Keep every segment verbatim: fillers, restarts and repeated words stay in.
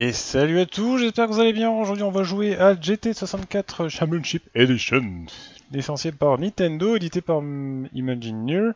Et salut à tous, j'espère que vous allez bien. Aujourd'hui, on va jouer à G T soixante-quatre Championship Edition, licencié par Nintendo, édité par Imagineer.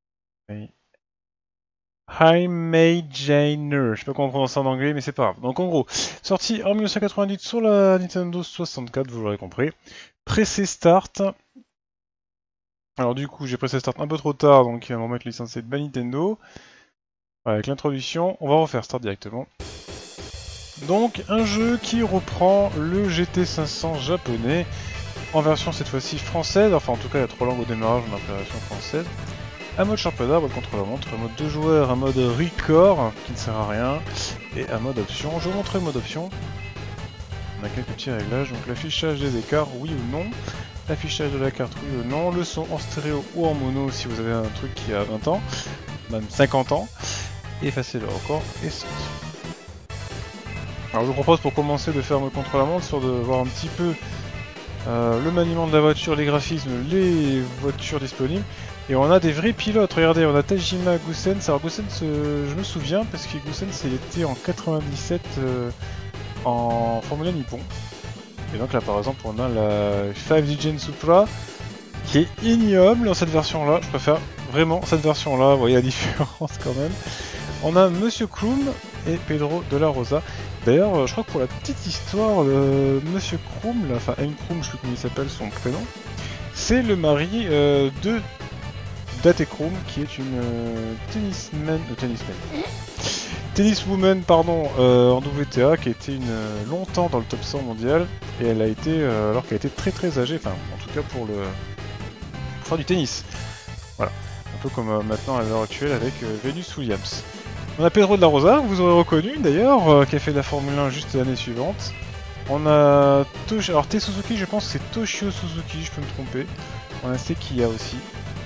Imagineer, je sais pas comment on prononce ça en anglais, mais c'est pas grave. Donc en gros, sorti en mille neuf cent quatre-vingt-dix sur la Nintendo soixante-quatre, vous l'aurez compris. Pressé start. Alors du coup, j'ai pressé start un peu trop tard, donc il va me remettre licencié de Nintendo. Voilà, avec l'introduction, on va refaire start directement. Donc un jeu qui reprend le G T cinq cents japonais, en version cette fois-ci française, enfin en tout cas il y a trois langues au démarrage, on a la version française. Un mode championnat, mode contre-la-montre, un mode deux joueurs, un mode record qui ne sert à rien, et un mode option. Je vais vous montrer le mode option. On a quelques petits réglages, donc l'affichage des écarts, oui ou non. L'affichage de la carte, oui ou non. Le son en stéréo ou en mono si vous avez un truc qui a vingt ans, même cinquante ans. Effacer le record et sortir. Alors je vous propose pour commencer de faire mode contre-la-montre, sur de voir un petit peu euh, le maniement de la voiture, les graphismes, les voitures disponibles. Et on a des vrais pilotes, regardez, on a Tajima Goussens. Alors Goussens, euh, je me souviens, parce que Goussens il était en quatre-vingt-dix-sept euh, en Formule un Nippon. Et donc là par exemple on a la cinq D Gen Supra, qui est ignoble dans cette version-là. Je préfère vraiment cette version-là, vous voyez la différence quand même. On a Monsieur Krum et Pedro de la Rosa. D'ailleurs, je crois que pour la petite histoire, euh, Monsieur Krum, là, enfin M. Krum, je sais plus comment il s'appelle son prénom, c'est le mari euh, de Date Krum, qui est une euh, tennisman, euh, tennisman, tenniswoman, pardon, euh, en W T A, qui a été une, euh, longtemps dans le top cent mondial, et elle a été, euh, alors qu'elle était très très âgée, enfin en tout cas pour le pour faire du tennis. Voilà, un peu comme euh, maintenant à l'heure actuelle avec euh, Venus Williams. On a Pedro de la Rosa, que vous aurez reconnu d'ailleurs, euh, qui a fait de la Formule un juste l'année suivante. On a Tosh... Alors T Suzuki, je pense que c'est Toshio Suzuki, je peux me tromper. On a Sekiya aussi.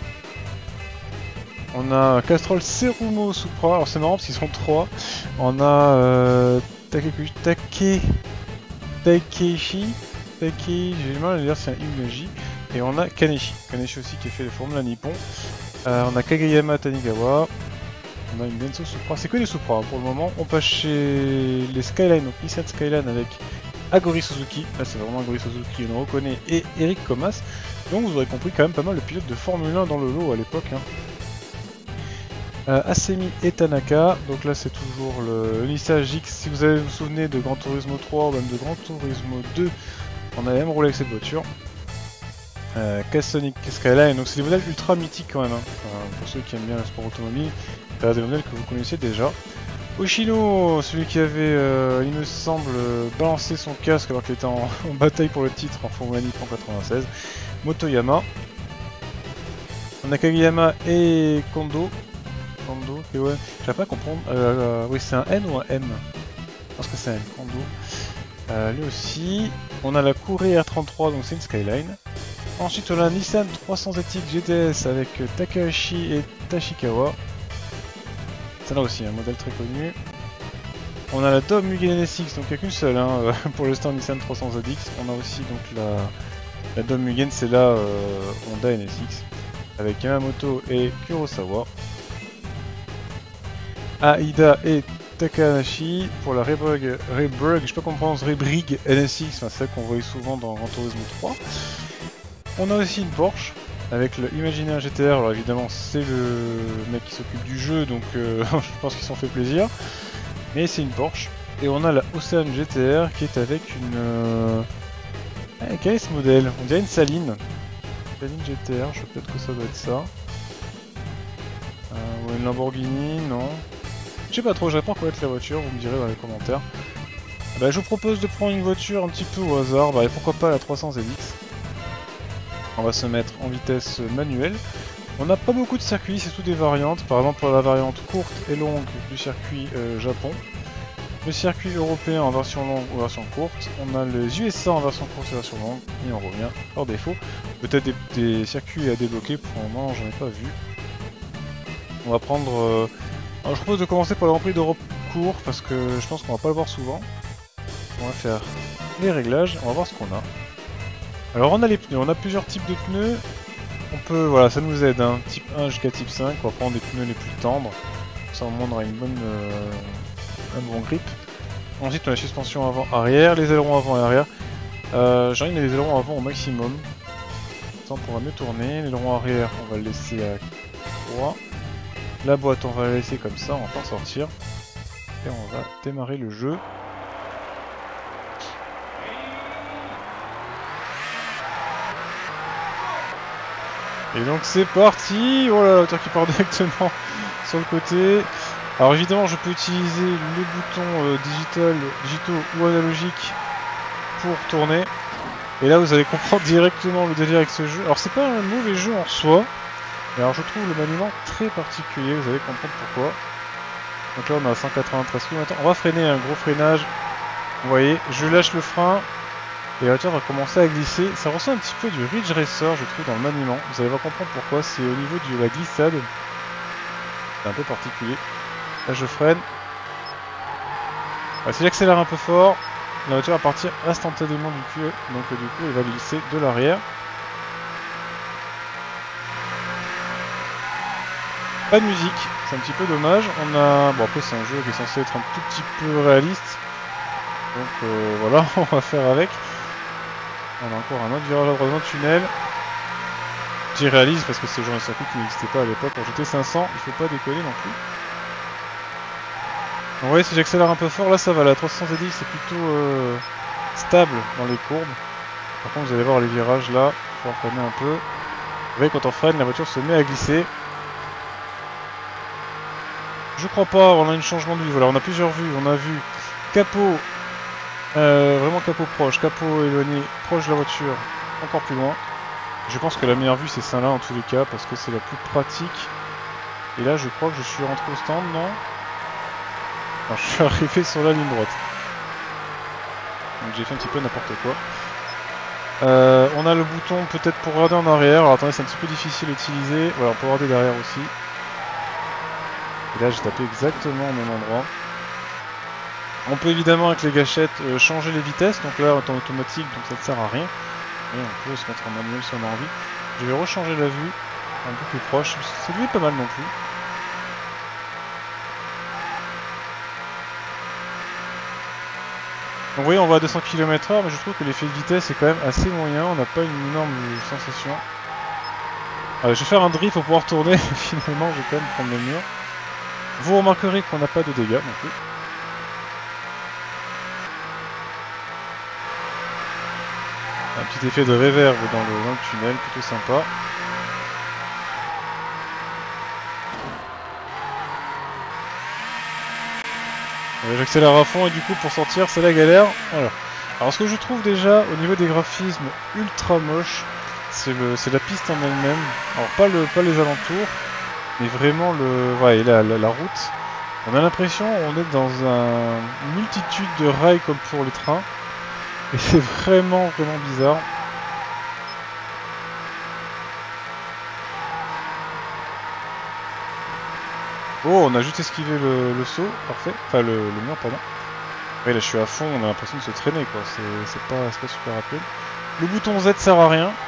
On a Castrol Tsurumo Supra, alors c'est marrant parce qu'ils sont trois. On a euh, Takekuchi... Take... Takeshi... Take... J'ai du mal à dire, c'est un Imaji. Et on a Kaneshi. Kaneshi aussi qui a fait les Formule un Nippon. Euh, on a Kageyama Tanigawa. On a une Denso Supra, c'est que des Supra hein, pour le moment. On passe chez les Skyline, donc Nissan Skyline avec Agori Suzuki. Là c'est vraiment Agori Suzuki, on le reconnaît, et Eric Comas. Donc vous aurez compris quand même pas mal de pilotes de Formule un dans le lot à l'époque. Hein. Euh, Asemi et Tanaka, donc là c'est toujours le Nissan X. Si vous avez vous souvenez de Gran Turismo trois ou même de Gran Turismo deux, on avait même roulé avec cette voiture. Euh, Cassonic Skyline, donc c'est des modèles ultra mythiques quand même, hein. euh, pour ceux qui aiment bien le sport automobile. C'est des modèles que vous connaissez déjà. Oshino, celui qui avait, euh, il me semble, balancé son casque alors qu'il était en, en bataille pour le titre en Formule un Nippon quatre-vingt-seize. Motoyama. On a Kageyama et Kondo. Kondo, et ouais, je pas comprendre. Euh, euh, oui, c'est un N ou un M? Je pense que c'est un N, Kondo. Euh, lui aussi. On a la Courrier R trente-trois, donc c'est une Skyline. Ensuite, on a Nissan trois cents Z X G T S avec Takahashi et Tachikawa. C'est là aussi un modèle très connu. On a la Dom Mugen N S X, donc il n'y a qu'une seule hein, pour l'instant Nissan trois cents Z X. On a aussi donc la, la Dom Mugen, c'est la euh, Honda N S X avec Yamamoto et Kurosawa. Aida et Takahashi pour la Rebrug, Rebrug, je sais pas comment on prononce, Rebrig N S X, enfin, c'est celle qu'on voyait souvent dans Gran Turismo trois. On a aussi une Porsche avec le Imagineer G T R, alors évidemment c'est le mec qui s'occupe du jeu, donc euh, je pense qu'ils s'en fait plaisir. Mais c'est une Porsche. Et on a la Ocean G T R qui est avec une... Euh... Eh, quel est ce modèle? On dirait une Saline. Saline G T R, je sais peut-être que ça doit être ça. Euh, ou une Lamborghini, non. Je sais pas trop, j'apprends à connaître la voiture, vous me direz dans les commentaires. Bah, je vous propose de prendre une voiture un petit peu au hasard, bah, et pourquoi pas la trois cents Z X. On va se mettre en vitesse manuelle. On n'a pas beaucoup de circuits, c'est tout des variantes. Par exemple pour la variante courte et longue du circuit euh, Japon. Le circuit européen en version longue ou version courte. On a les U S A en version courte et version longue. Et on revient par défaut. Peut-être des, des circuits à débloquer, pour le moment j'en ai pas vu. On va prendre... Euh... Alors, je propose de commencer par le Grand Prix d'Europe court parce que je pense qu'on va pas le voir souvent. On va faire les réglages, on va voir ce qu'on a. Alors on a les pneus, on a plusieurs types de pneus. On peut, voilà, ça nous aide, hein. Type un jusqu'à type cinq, on va prendre des pneus les plus tendres. Ça au moins on aura une bonne, euh, un bon grip. Ensuite on a la suspension avant-arrière, les ailerons avant et arrière. Euh, J'ai envie de mettre les ailerons avant au maximum. Ça on pourra mieux tourner. L'aileron arrière on va le laisser à trois. La boîte on va la laisser comme ça, on va pas en sortir. Et on va démarrer le jeu. Et donc c'est parti. Oh là, la voiture qui part directement sur le côté. Alors évidemment je peux utiliser le bouton euh, digital, digitaux ou analogique pour tourner. Et là vous allez comprendre directement le délire avec ce jeu. Alors c'est pas un mauvais jeu en soi. Mais alors je trouve le maniement très particulier, vous allez comprendre pourquoi. Donc là on a cent quatre-vingt-treize kilomètres. On va freiner un gros freinage. Vous voyez, je lâche le frein. Et la voiture va commencer à glisser. Ça ressemble un petit peu du Ridge Racer je trouve dans le maniement. Vous allez voir comprendre pourquoi. C'est au niveau de la glissade. C'est un peu particulier. Là je freine. Ah, si j'accélère un peu fort, la voiture va partir instantanément du cul. Donc euh, du coup elle va glisser de l'arrière. Pas de musique, c'est un petit peu dommage. On a. Bon après c'est un jeu qui est censé être un tout petit peu réaliste. Donc euh, voilà, on va faire avec. On a encore un autre virage à droite dans le tunnel. J'y réalise parce que c'est le genre de circuit qui n'existait pas à l'époque. Pour G T cinq cents, il faut pas déconner non plus. Vous voyez, si j'accélère un peu fort, là ça va, la trois cents Z X c'est plutôt euh, stable dans les courbes. Par contre, vous allez voir les virages là, il faut freiner un peu. Vous voyez, quand on freine, la voiture se met à glisser. Je crois pas, on a un changement de vue. Voilà, on a plusieurs vues. On a vu capot, euh, vraiment capot proche, capot éloigné, proche de la voiture, encore plus loin. Je pense que la meilleure vue c'est celle-là en tous les cas parce que c'est la plus pratique. Et là, je crois que je suis rentré au stand, non? Non, je suis arrivé sur la ligne droite. Donc j'ai fait un petit peu n'importe quoi. Euh, on a le bouton peut-être pour regarder en arrière. Alors attendez, c'est un petit peu difficile à utiliser. Voilà, on peut regarder derrière aussi. Et là, j'ai tapé exactement au même endroit. On peut évidemment avec les gâchettes euh, changer les vitesses. Donc là, on est en automatique, donc ça ne sert à rien. Et on peut se mettre en manuel si on a envie. Je vais rechanger la vue un peu plus proche. Cette vue est pas mal non plus. Donc vous voyez, on va à deux cents kilomètres heure, mais je trouve que l'effet de vitesse est quand même assez moyen. On n'a pas une énorme sensation. Euh, je vais faire un drift pour pouvoir tourner. Finalement, je vais quand même prendre le mur. Vous remarquerez qu'on n'a pas de dégâts non plus. Un petit effet de réverb dans le, dans le tunnel, plutôt sympa. Euh, J'accélère à fond et du coup pour sortir c'est la galère. Voilà. Alors ce que je trouve déjà au niveau des graphismes ultra moche, c'est la piste en elle-même. Alors pas, le, pas les alentours, mais vraiment le, ouais, la, la, la route. On a l'impression qu'on est dans un, une multitude de rails comme pour les trains. Et c'est vraiment vraiment bizarre. Oh, on a juste esquivé le, le saut, parfait. Enfin le, le mur, pardon. Ouais, là je suis à fond, on a l'impression de se traîner quoi, c'est pas, pas super rapide. Le bouton Z sert à rien.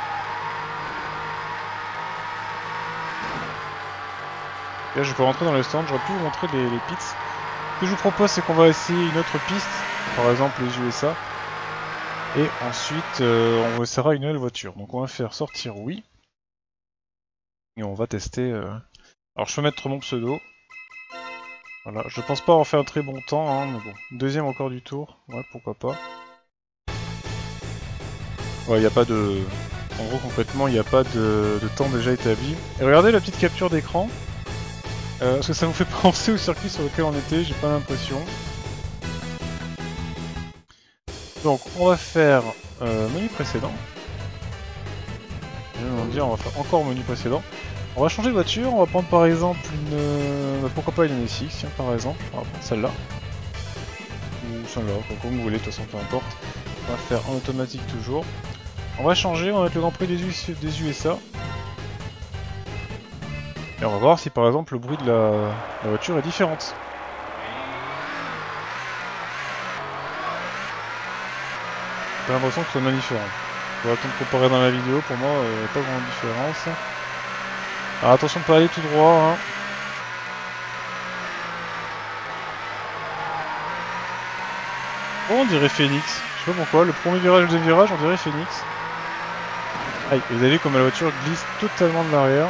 Là je peux rentrer dans le stand, j'aurais pu vous montrer les, les pits. Ce que je vous propose c'est qu'on va essayer une autre piste, par exemple les U S A. Et ensuite euh, on essaiera une nouvelle voiture. Donc on va faire sortir oui. Et on va tester... Euh... Alors je peux mettre mon pseudo. Voilà, je pense pas avoir fait un très bon temps, hein, mais bon. Deuxième encore du tour, ouais pourquoi pas. Ouais, il n'y a pas de... En gros, concrètement, il n'y a pas de... de temps déjà établi. Et regardez la petite capture d'écran. Euh, parce que ça vous fait penser au circuit sur lequel on était, j'ai pas l'impression. Donc, on va faire euh, menu précédent. Je vais me dire, on va faire encore menu précédent. On va changer de voiture, on va prendre par exemple une... Euh, pourquoi pas une N S X, tiens, par exemple. On va prendre celle-là. Ou celle-là, comme vous voulez, de toute façon, peu importe. On va faire en automatique toujours. On va changer, on va mettre le Grand Prix des, U des U S A. Et on va voir si par exemple le bruit de la, la voiture est différente. J'ai l'impression que c'est même différent. On va attendre de comparer dans la vidéo, pour moi, il n'y a pas grande différence. Alors attention de pas aller tout droit. Hein. Oh, on dirait Phoenix. Je sais pas pourquoi, le premier virage, le deuxième virage, on dirait Phoenix. Aïe, vous avez vu comme la voiture glisse totalement de l'arrière.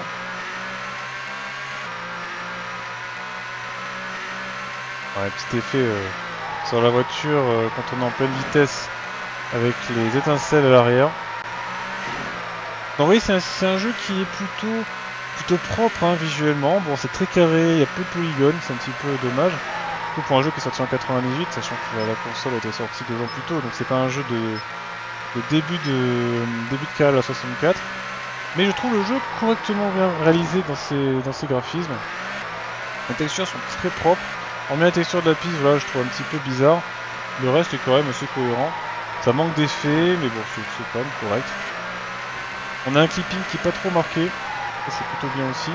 Ouais, petit effet euh, sur la voiture euh, quand on est en pleine vitesse avec les étincelles à l'arrière. Donc oui, c'est un, un jeu qui est plutôt plutôt propre hein, visuellement. Bon, c'est très carré, il y a peu de polygones, c'est un petit peu dommage. Surtout pour un jeu qui est sorti en quatre-vingt-dix-huit, sachant que la, la console était sortie deux ans plus tôt, donc c'est pas un jeu de, de début de début de carrière de la soixante-quatre. Mais je trouve le jeu correctement bien réalisé dans ses, dans ses graphismes. Les textures sont très propres. Hormis la texture de la piste, voilà, je trouve un petit peu bizarre. Le reste est quand même assez cohérent. Ça manque d'effets, mais bon, c'est quand même correct. On a un clipping qui est pas trop marqué. Ça, c'est plutôt bien aussi.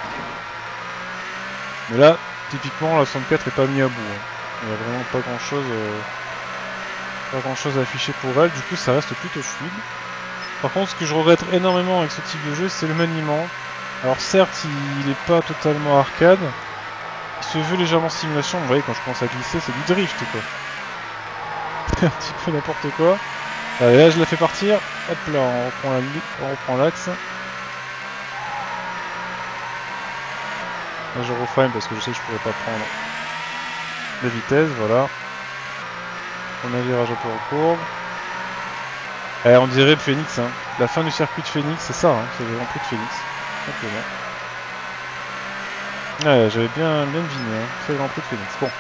Mais là, typiquement, la soixante-quatre est pas mis à bout. Hein. Il n'y a vraiment pas grand chose, euh, pas grand chose à afficher pour elle. Du coup, ça reste plutôt fluide. Par contre, ce que je regrette énormément avec ce type de jeu, c'est le maniement. Alors certes, il n'est pas totalement arcade. Il se veut légèrement simulation. Vous voyez, quand je commence à glisser, c'est du drift, quoi. Un petit peu n'importe quoi. Allez, là, je la fais partir. Hop là, on reprend la, on reprend l'axe. Là, je reframe parce que je sais que je pourrais pas prendre la vitesse, voilà. On a un virage un peu en courbe. Eh, on dirait Phoenix, hein. La fin du circuit de Phoenix, c'est ça, hein. C'est le Grand Prix de Phoenix. Simplement. Ouais, j'avais bien, bien deviné, hein. C'est le Grand Prix de Phoenix. Bon.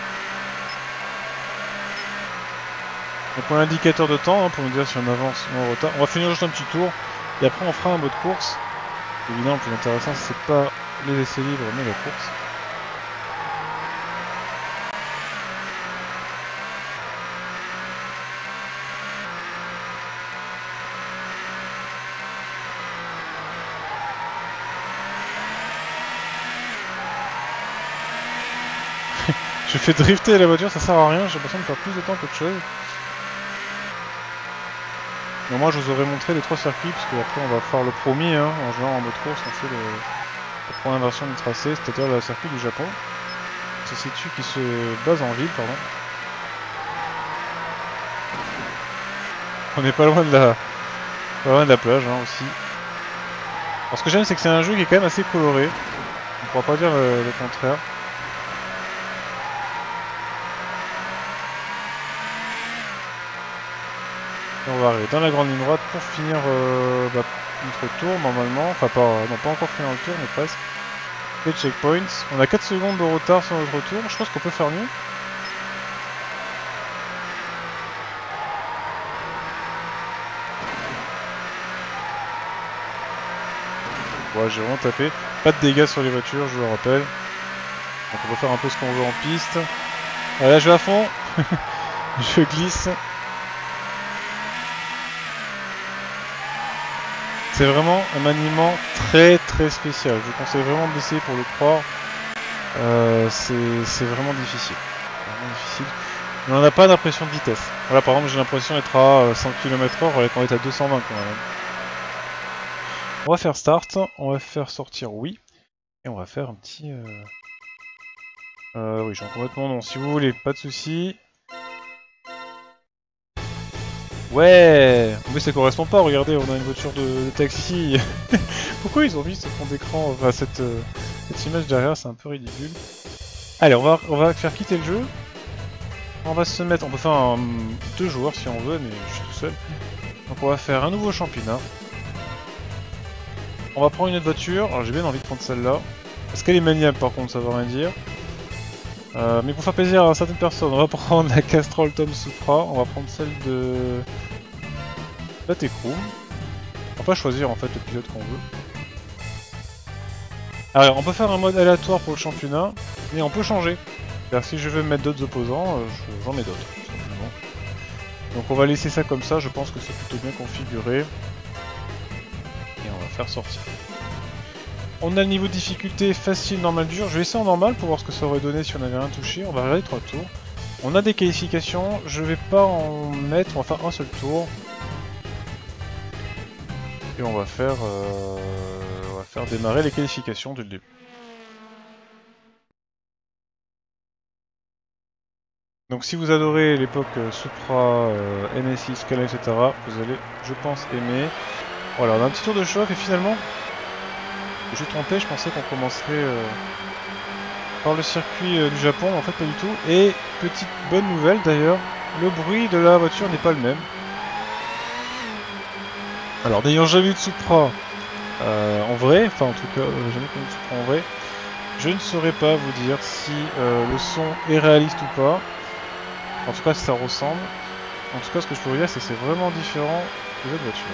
Donc on a l'indicateur de temps hein, pour nous dire si on avance ou en retard. On va finir juste un petit tour et après on fera un mode course. Évidemment, le plus intéressant c'est pas les essais libres mais la course. Je fais drifter la voiture, ça sert à rien, j'ai l'impression de faire plus de temps qu'autre chose. Mais moi je vous aurais montré les trois circuits, parce qu'après on va faire le promis, hein, en jouant en mode course, on fait le, la première version du tracé, c'est-à-dire le circuit du Japon. Qui se situe, qui se base en ville, pardon. On n'est pas loin de la, pas loin de la plage hein, aussi. Alors ce que j'aime c'est que c'est un jeu qui est quand même assez coloré. On pourra pas dire le, le contraire. Et on va arriver dans la grande ligne droite pour finir euh, bah, notre tour normalement. Enfin pas, non, pas encore finir le tour mais presque. Les checkpoints. On a quatre secondes de retard sur notre tour. Je pense qu'on peut faire mieux. Ouais, j'ai vraiment tapé. Pas de dégâts sur les voitures, je vous le rappelle. Donc on peut faire un peu ce qu'on veut en piste. Ah, là je vais à fond. Je glisse. C'est vraiment un maniement très très spécial. Je vous conseille vraiment d'essayer pour le croire. Euh, c'est vraiment difficile. Vraiment difficile. Mais on n'a pas d'impression de vitesse. Voilà, par exemple, j'ai l'impression d'être à cent kilomètres heure alors qu'on est à deux cent vingt quand même. On va faire start, on va faire sortir oui. Et on va faire un petit... Euh... Euh, oui, j'ai complètement non. Si vous voulez, pas de soucis. Ouais, mais ça correspond pas, regardez, on a une voiture de, de taxi. Pourquoi ils ont mis ce fond d'écran, enfin cette, euh, cette image derrière, c'est un peu ridicule. Allez, on va, on va faire quitter le jeu. On va se mettre, on peut faire un, deux joueurs si on veut, mais je suis tout seul. Donc on va faire un nouveau championnat. On va prendre une autre voiture, alors j'ai bien envie de prendre celle-là. Parce qu'elle est maniable par contre, ça veut rien dire. Euh, mais pour faire plaisir à certaines personnes, on va prendre la Castrol Tom Supra, on va prendre celle de la Tecrum. On va pas choisir en fait le pilote qu'on veut. Alors on peut faire un mode aléatoire pour le championnat, mais on peut changer. C'est-à-dire si je veux mettre d'autres opposants, j'en mets d'autres, tout simplement. Donc on va laisser ça comme ça, je pense que c'est plutôt bien configuré. Et on va faire sortir. On a le niveau de difficulté facile, normal, dur. Je vais essayer en normal pour voir ce que ça aurait donné si on avait rien touché. On va regarder trois tours. On a des qualifications, je vais pas en mettre, on va faire un seul tour. Et on va faire, euh, on va faire démarrer les qualifications dès le début. Donc si vous adorez l'époque euh, Supra, euh, N S I, Scala, et cetera, vous allez, je pense, aimer. Voilà, on a un petit tour de chauffe et finalement, je suis trompé, je pensais qu'on commencerait euh, par le circuit euh, du Japon, en fait pas du tout. Et petite bonne nouvelle d'ailleurs, le bruit de la voiture n'est pas le même. Alors n'ayant jamais eu de Supra euh, en vrai, enfin en tout cas euh, jamais connu de Supra en vrai, je ne saurais pas vous dire si euh, le son est réaliste ou pas. En tout cas si ça ressemble. En tout cas ce que je peux vous dire c'est que c'est vraiment différent des autres voitures.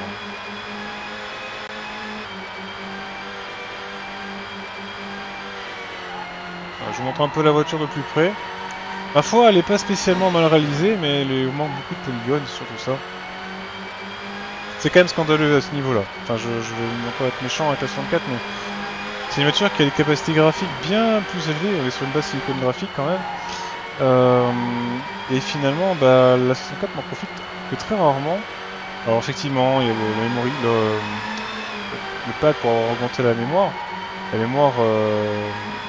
Voilà, je vous montre un peu la voiture de plus près. Ma foi elle est pas spécialement mal réalisée mais il manque beaucoup de polygones surtout ça. C'est quand même scandaleux à ce niveau là. Enfin je, je vais encore être méchant avec la soixante-quatre mais c'est une voiture qui a des capacités graphiques bien plus élevées, on est sur une base silicone graphique quand même. Euh, et finalement, bah, la soixante-quatre n'en profite que très rarement. Alors effectivement, il y a le, la memory, le, le pad pour augmenter la mémoire, la mémoire, euh,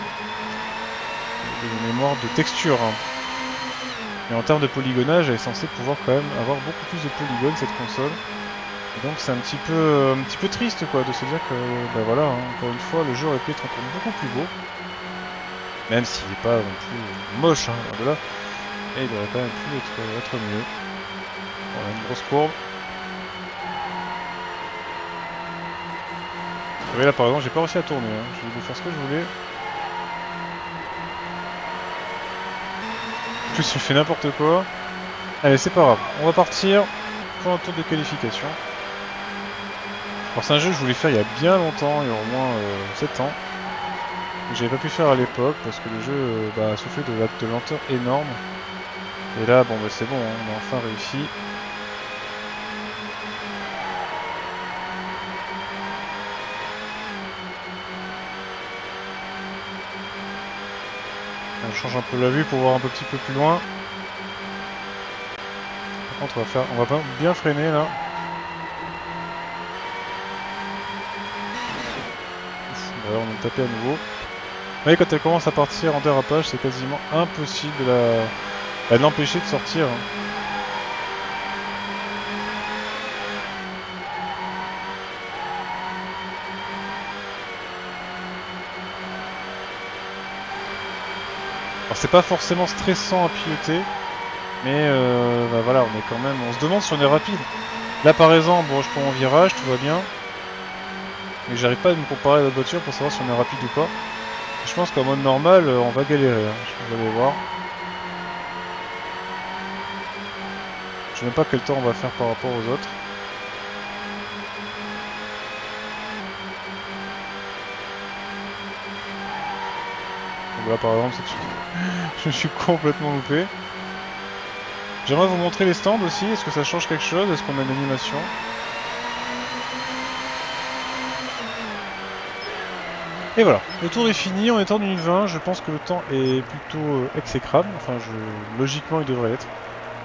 de mémoire de texture. Hein. Mais en termes de polygonage, elle est censée pouvoir quand même avoir beaucoup plus de polygones cette console. Et donc c'est un petit peu, un petit peu triste quoi de se dire que, bah voilà, hein, encore une fois, le jeu aurait pu être encore beaucoup plus beau. Même s'il n'est pas non plus moche, hein, loin de là. Et il aurait quand même pu être, être mieux. Voilà, une grosse courbe. Vous voyez là par exemple, j'ai pas réussi à tourner, hein. J'ai voulu faire ce que je voulais. En plus, je fais n'importe quoi. Allez, c'est pas grave. On va partir pour un tour de qualification. Alors c'est un jeu que je voulais faire il y a bien longtemps, il y a au moins euh, sept ans. J'avais pas pu faire à l'époque parce que le jeu euh, bah, a soufflé de, de lenteur énorme. Et là, bon bah c'est bon, hein, on a enfin réussi. On change un peu la vue pour voir un peu, petit peu plus loin. Par contre, on va faire, on va bien freiner là. Voilà, on est tapé à nouveau. Vous voyez, quand elle commence à partir en dérapage, c'est quasiment impossible de la... bah, de l'empêcher de sortir. Hein. Alors c'est pas forcément stressant à piloter, mais euh, bah, voilà, on est quand même... On se demande si on est rapide. Là par exemple, bon, je prends mon virage, tout va bien. Mais j'arrive pas à me comparer à d'autres voitures pour savoir si on est rapide ou pas. Et je pense qu'en mode normal, on va galérer. Hein. Je vais aller voir. Je sais même pas quel temps on va faire par rapport aux autres. Donc là par exemple, je me suis complètement loupé. J'aimerais vous montrer les stands aussi. Est-ce que ça change quelque chose? Est-ce qu'on a une animation? Et voilà, le tour est fini, on est en une vingt, je pense que le temps est plutôt euh, exécrable, enfin je... logiquement il devrait l'être.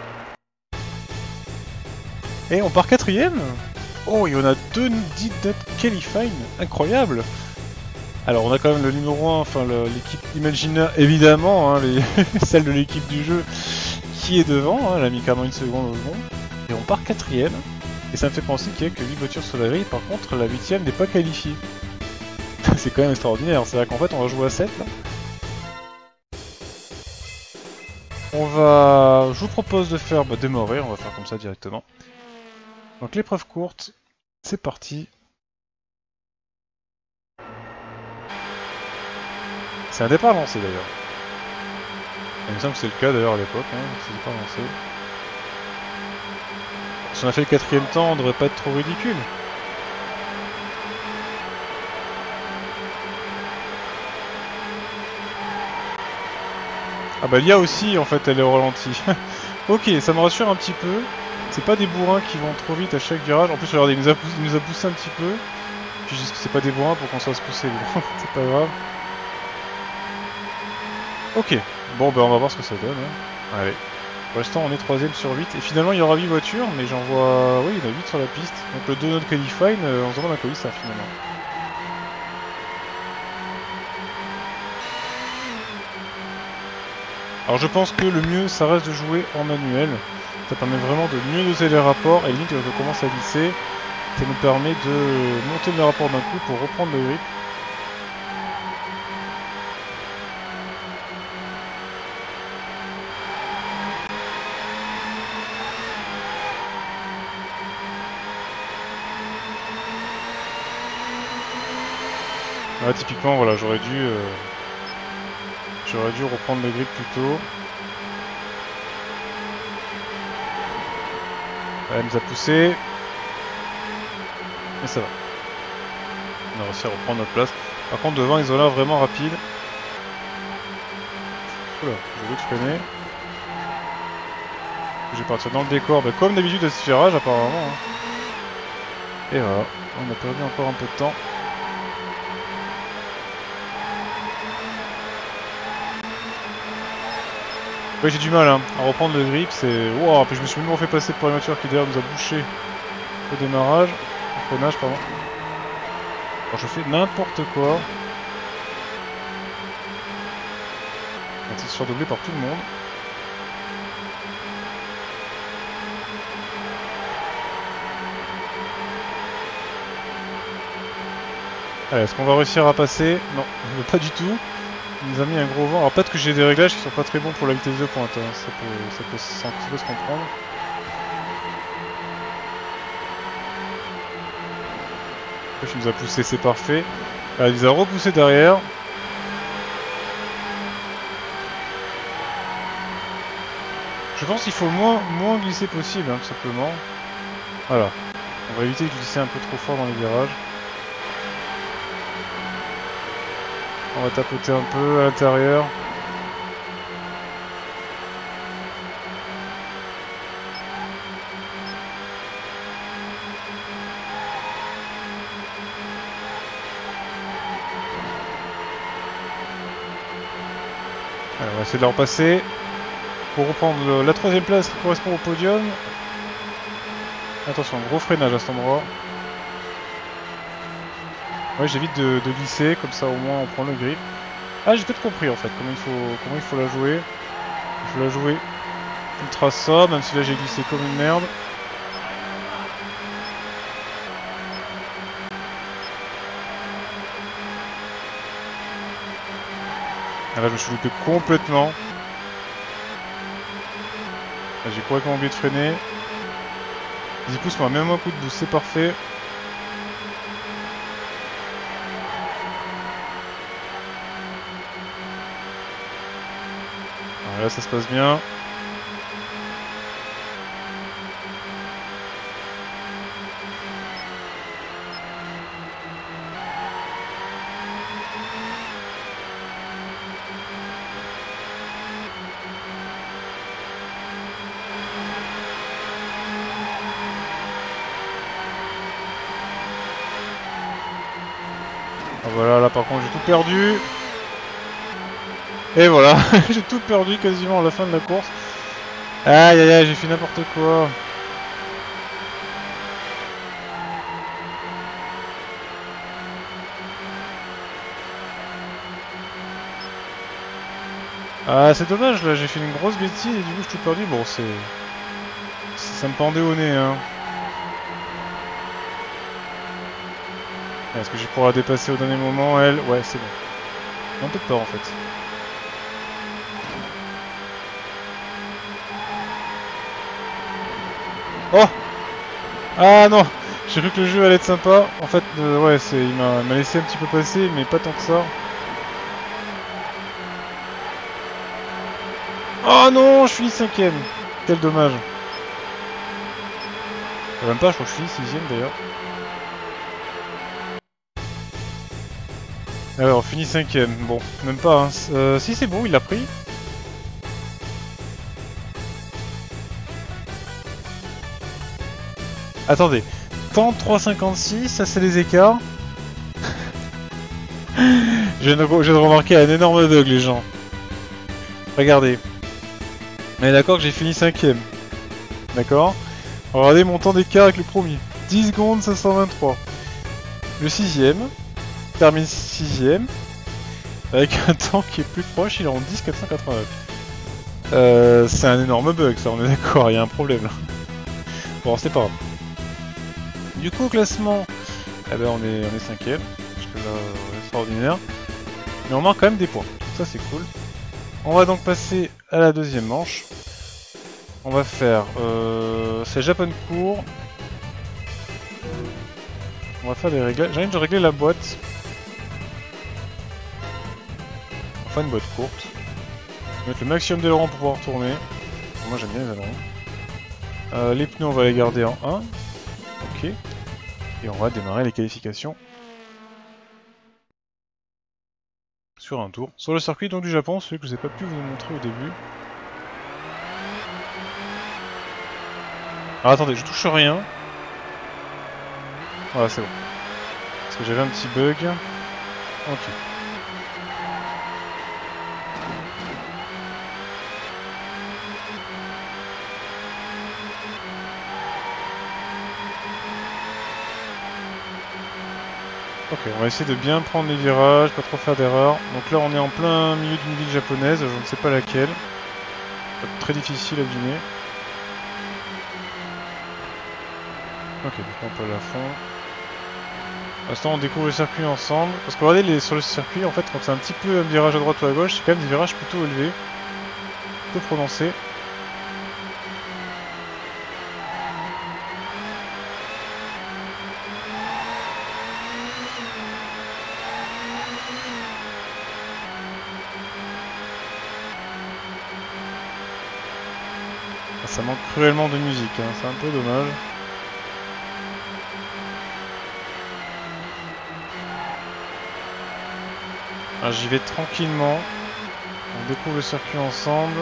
Et on part quatrième. Oh, et on a deux did not qualifying, incroyable. Alors on a quand même le numéro un, enfin l'équipe imaginaire évidemment, hein, les... celle de l'équipe du jeu qui est devant, hein, elle a mis carrément une seconde au second. Et on part quatrième, et ça me fait penser qu'il n'y a que huit voitures sur la grille, par contre la huitième n'est pas qualifiée. C'est quand même extraordinaire, c'est-à-dire qu'en fait on va jouer à sept là. On va... Je vous propose de faire bah, démarrer, on va faire comme ça directement. Donc l'épreuve courte, c'est parti. C'est un départ lancé d'ailleurs. Il me semble que c'est le cas d'ailleurs à l'époque, hein, c'est un départ lancé. Si on a fait le quatrième temps, on devrait pas être trop ridicule. Ah bah l'I A aussi en fait elle est au ralenti. Ok, ça me rassure un petit peu. C'est pas des bourrins qui vont trop vite à chaque virage. En plus regardez, il nous a poussé, il nous a poussé un petit peu. Puis je dis que c'est pas des bourrins pour qu'on se fasse pousser. C'est pas grave. Ok, bon bah on va voir ce que ça donne. Hein. Allez. Pour l'instant on est troisième sur huit. Et finalement il y aura huit voitures, mais j'en vois... Oui, il y en a huit sur la piste. Donc le donut qualifying, euh, on se demande à quoi il sert finalement. Alors je pense que le mieux ça reste de jouer en manuel. Ça permet vraiment de mieux doser les rapports et limite quand on commence à glisser, ça nous permet de monter les rapports d'un coup pour reprendre le grip. Ouais, typiquement voilà, j'aurais dû euh, j'aurais dû reprendre le grip plus tôt. Elle nous a poussé. Mais ça va. On a réussi à reprendre notre place. Par contre devant ils ont l'air vraiment rapide. Oula, j'ai oublié de freiner. Je vais partir dans le décor, bah, comme d'habitude à ce virage apparemment. Hein. Et voilà, on a perdu encore un peu de temps. Ouais, j'ai du mal hein, à reprendre le grip, c'est... Wow, puis je me suis même refait passer pour la voiture qui d'ailleurs nous a bouché au démarrage, au freinage pardon. Alors je fais n'importe quoi. On s'est surdoublé par tout le monde. Allez, est-ce qu'on va réussir à passer? Non, pas du tout. Il nous a mis un gros vent. Alors peut-être que j'ai des réglages qui sont pas très bons pour la vitesse de pointe, hein. ça, peut, ça, peut, ça peut se comprendre. Il nous a poussé, c'est parfait. Alors, il nous a repoussé derrière. Je pense qu'il faut le moins, moins glisser possible, hein, tout simplement. Voilà. On va éviter de glisser un peu trop fort dans les virages. On va tapoter un peu à l'intérieur. Alors, on va essayer de la repasser. Pour reprendre la troisième place qui correspond au podium. Attention, gros freinage à cet endroit. Ouais, j'évite de, de glisser, comme ça au moins on prend le grip. Ah, j'ai peut-être compris en fait comment il faut, comment il faut la jouer. Il faut la jouer ultra sobre, même si là j'ai glissé comme une merde. Ah là, je me suis loupé complètement. J'ai complètement oublié de freiner. Vas-y, pousse-moi, même un coup de boost, c'est parfait. Alors là, ça se passe bien. Ah, voilà, là par contre j'ai tout perdu. Et voilà, j'ai tout perdu quasiment à la fin de la course. Aïe aïe aïe, j'ai fait n'importe quoi. Ah, c'est dommage, là j'ai fait une grosse bêtise et du coup j'ai tout perdu. Bon, c'est... ça me pendait au nez, hein. Est-ce que je vais pouvoir la dépasser au dernier moment, elle? Ouais, c'est bon. Non, peut-être pas en fait. Oh! Ah non! J'ai cru que le jeu allait être sympa. En fait, euh, ouais, c'est, il m'a laissé un petit peu passer, mais pas tant que ça. Oh non! Je suis cinquième! Quel dommage. Même pas, je crois que je suis sixième d'ailleurs. Alors, fini cinquième. Bon, même pas. Hein. Euh, si c'est bon, il l'a pris. Attendez. Temps trois cinquante-six, ça c'est les écarts. Je viens de, de remarquer un énorme bug, les gens. Regardez. On est d'accord que j'ai fini cinquième. D'accord. Regardez mon temps d'écart avec le premier. dix secondes cinq cent vingt-trois. Le sixième termine sixième. Avec un temps qui est plus proche, il est en dix quatre cent quatre-vingt-neuf. Euh, c'est un énorme bug, ça, on est d'accord, il y a un problème là. Bon, c'est pas grave. Du coup, au classement, eh ben, on est, on est cinquième, parce que là, c'est extraordinaire. Mais on marque quand même des points, donc ça c'est cool. On va donc passer à la deuxième manche. On va faire... Euh, c'est Japan Court. On va faire des réglages. J'ai envie de régler la boîte. Enfin une boîte courte. On va mettre le maximum d'ailerons pour pouvoir tourner. Moi j'aime bien les ailerons. Euh, les pneus on va les garder en un. Ok. Et on va démarrer les qualifications. Sur un tour. Sur le circuit donc du Japon, celui que je n'ai pas pu vous montrer au début. Alors attendez, je touche rien. Voilà, c'est bon. Parce que j'avais un petit bug. Ok. Ok, on va essayer de bien prendre les virages, pas trop faire d'erreurs. Donc là on est en plein milieu d'une ville japonaise, je ne sais pas laquelle. Ça va être très difficile à deviner. Ok, donc on peut à la fond. Pour l'instant on découvre le circuit ensemble. Parce que regardez, les, sur le circuit, en fait, quand c'est un petit peu un virage à droite ou à gauche, c'est quand même des virages plutôt élevés. Plutôt prononcés. Ça manque cruellement de musique, hein. C'est un peu dommage. Ah, j'y vais tranquillement. On découvre le circuit ensemble.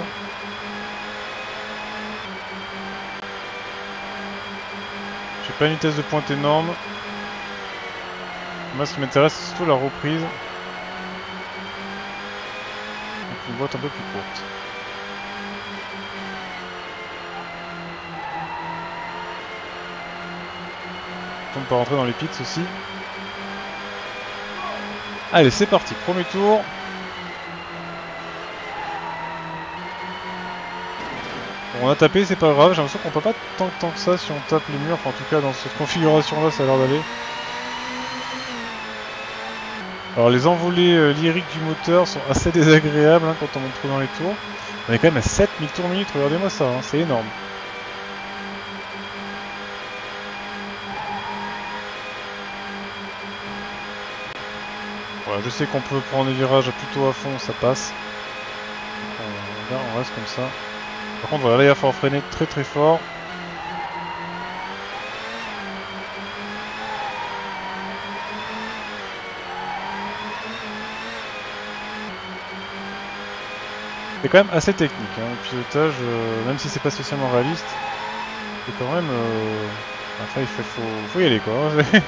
J'ai pas une vitesse de pointe énorme. Moi ce qui m'intéresse c'est surtout la reprise. Donc une boîte un peu plus courte. On peut rentrer dans les pits aussi. Allez, c'est parti, premier tour. Bon, on a tapé, c'est pas grave, j'ai l'impression qu'on peut pas tant, tant que ça si on tape les murs, enfin en tout cas dans cette configuration là ça a l'air d'aller. Alors les envolées euh, lyriques du moteur sont assez désagréables hein, quand on monte trop dans les tours. On est quand même à sept mille tours minute, regardez-moi ça, hein, c'est énorme. Voilà, je sais qu'on peut prendre les virages plutôt à fond, ça passe. Donc on, on reste comme ça. Par contre voilà, là il va falloir freiner très très fort. C'est quand même assez technique, hein, le pilotage, euh, même si c'est pas spécialement réaliste, c'est quand même... Euh... Enfin, il faut, faut, faut y aller quoi.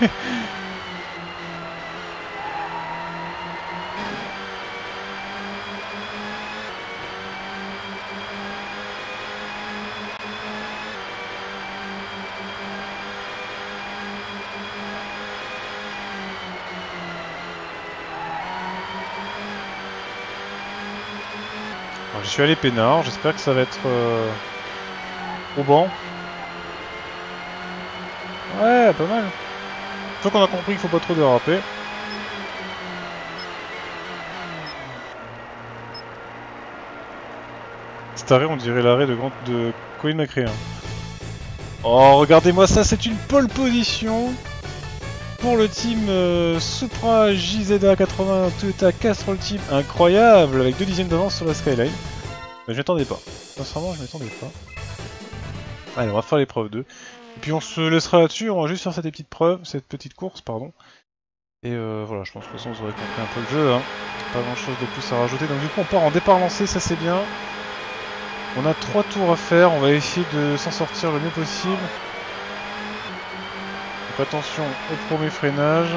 Alors, je suis allé peinard, j'espère que ça va être euh, probant. Ouais, pas mal. Une fois qu'on a compris qu'il faut pas trop déraper. Cet arrêt, on dirait l'arrêt de, Grand... de Colin McRae. Hein. Oh, regardez-moi ça, c'est une pole position pour le team euh, Supra J Z A quatre-vingts Toyota Castrol Team. Incroyable, avec deux dixièmes d'avance sur la Skyline. Mais je m'attendais pas. Sincèrement, je m'attendais pas. Allez, on va faire l'épreuve deux. Et puis on se laissera là-dessus, on va juste faire cette petite preuve, cette petite course, pardon. Et euh, voilà, je pense que de toute façon vous aurez compris un peu le jeu, hein. Pas grand chose de plus à rajouter. Donc du coup on part en départ lancé, ça c'est bien. On a trois tours à faire, on va essayer de s'en sortir le mieux possible. Donc attention au premier freinage.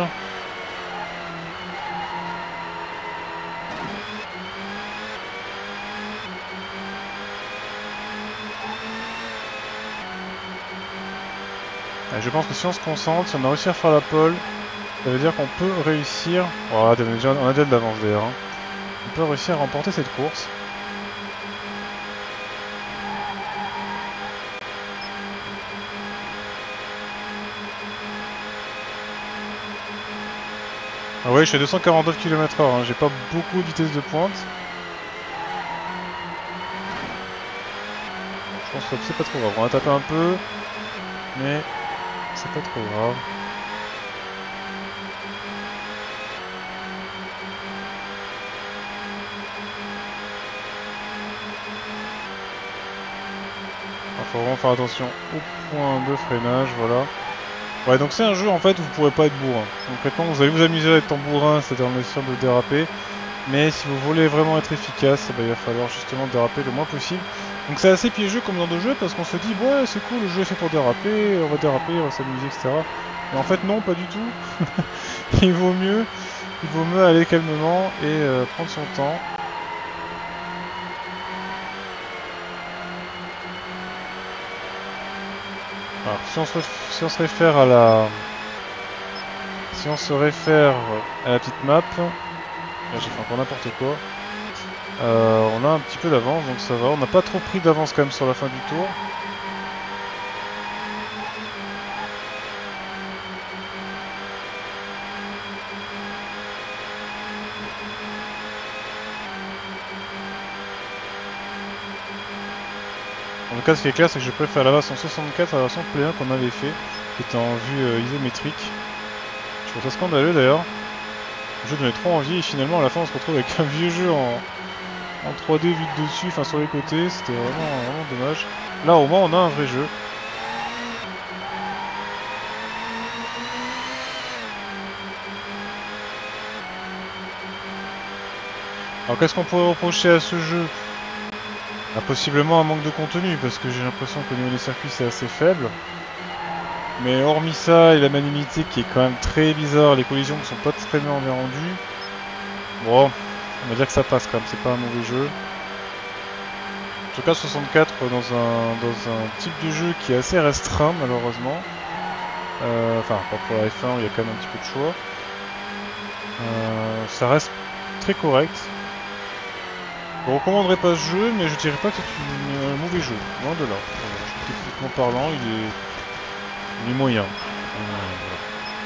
Et je pense que si on se concentre, si on a réussi à faire la pole, ça veut dire qu'on peut réussir... Oh, on a déjà, on a déjà de l'avance d'ailleurs. Hein. On peut réussir à remporter cette course. Ah ouais, je suis à deux cent quarante-neuf kilomètres heure, hein. J'ai pas beaucoup de vitesse de pointe. Je pense que c'est pas trop grave. On va taper un peu, mais c'est pas trop grave. Il faut vraiment faire attention au point de freinage, voilà. Ouais, donc c'est un jeu en fait où vous pourrez pas être bourrin. Concrètement, vous allez vous amuser à être en bourrin, c'est-à-dire en essayant de déraper. Mais si vous voulez vraiment être efficace, bah, il va falloir justement déraper le moins possible. Donc c'est assez piégeux comme dans de jeu parce qu'on se dit ouais c'est cool, le jeu est fait pour déraper, on va déraper, on va s'amuser, et cetera. Et en fait non, pas du tout. il vaut mieux, il vaut mieux aller calmement et euh, prendre son temps. Alors si on se, si on se réfère à la, si on se réfère à la petite map, là j'ai fait encore n'importe quoi. Euh, on a un petit peu d'avance donc ça va. On n'a pas trop pris d'avance quand même sur la fin du tour. En tout cas, ce qui est clair, c'est que je préfère la version soixante-quatre à la version Play un qu'on avait fait, qui était en vue euh, isométrique. Je trouve ça scandaleux d'ailleurs. Le jeu donnait trop envie et finalement, à la fin, on se retrouve avec un vieux jeu en, en trois D vu de dessus, enfin sur les côtés. C'était vraiment, vraiment dommage. Là, au moins, on a un vrai jeu. Alors, qu'est-ce qu'on pourrait reprocher à ce jeu? Ah, possiblement un manque de contenu, parce que j'ai l'impression qu'au niveau des circuits, c'est assez faible. Mais hormis ça et la maniabilité qui est quand même très bizarre, les collisions qui sont pas très bien rendues, bon, on va dire que ça passe quand même, c'est pas un mauvais jeu. En tout cas soixante-quatre dans un, dans un type de jeu qui est assez restreint malheureusement. Euh, enfin, pas pour la F un où il y a quand même un petit peu de choix. Euh, ça reste très correct. Je ne recommanderais pas ce jeu, mais je dirais pas que c'est un mauvais jeu, loin de là. Voilà, techniquement parlant, il est, il est moyen. Euh, voilà.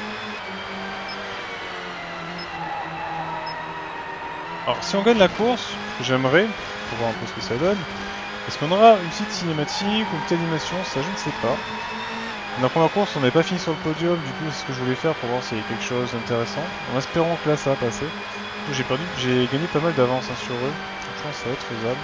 Alors si on gagne la course, ce que j'aimerais, pour voir un peu ce que ça donne, est-ce qu'on aura une petite cinématique ou une petite animation? Ça je ne sais pas. Dans la première course on n'avait pas fini sur le podium, du coup c'est ce que je voulais faire pour voir s'il y avait quelque chose d'intéressant. En espérant que là ça va passer. J'ai perdu, j'ai gagné pas mal d'avance hein, sur eux, donc je pense que ça va être faisable.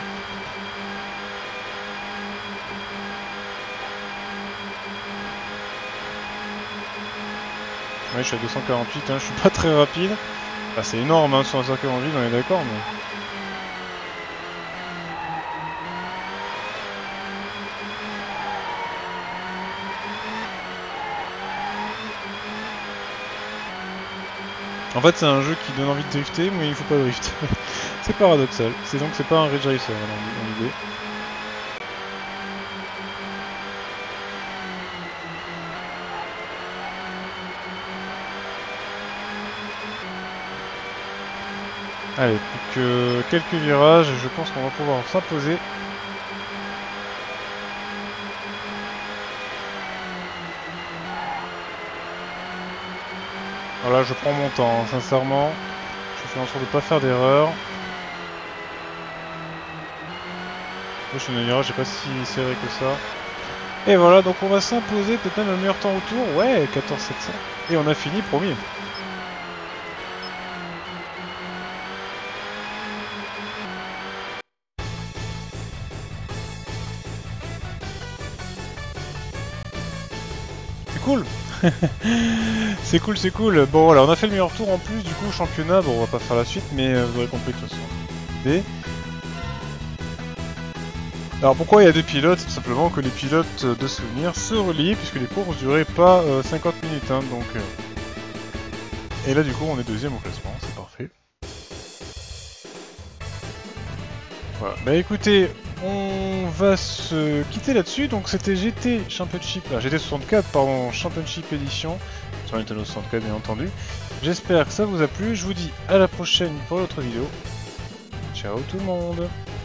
Ouais, je suis à deux cent quarante-huit, hein, je suis pas très rapide. Bah, c'est énorme hein, sur un circuit en ville, on est d'accord, mais... En fait, c'est un jeu qui donne envie de drifter, mais il faut pas drifter. C'est paradoxal. C'est donc c'est pas un Ridge Racer dans l'idée. Allez, plus que quelques virages, je pense qu'on va pouvoir s'imposer. Voilà, je prends mon temps, hein, sincèrement. Je fais en sorte de pas faire d'erreur. Moi, je suis dans un virage, j'ai pas si serré que ça. Et voilà, donc on va s'imposer peut-être même le meilleur temps autour. Ouais, quatorze sept cents. Et on a fini premier. C'est cool. C'est cool, c'est cool. Bon voilà, on a fait le meilleur tour en plus, du coup championnat, bon on va pas faire la suite, mais euh, vous aurez compris de toute façon. Et... Alors pourquoi il y a deux pilotes? C'est tout simplement que les pilotes de souvenirs se relient, puisque les courses duraient pas euh, cinquante minutes, hein, donc... Euh... Et là du coup on est deuxième au classement, c'est parfait. Voilà, bah écoutez, on va se quitter là-dessus, donc c'était G T Championship, ah, G T soixante-quatre, pardon, Championship Edition, sur Nintendo soixante-quatre bien entendu. J'espère que ça vous a plu, je vous dis à la prochaine pour l'autre vidéo. Ciao tout le monde!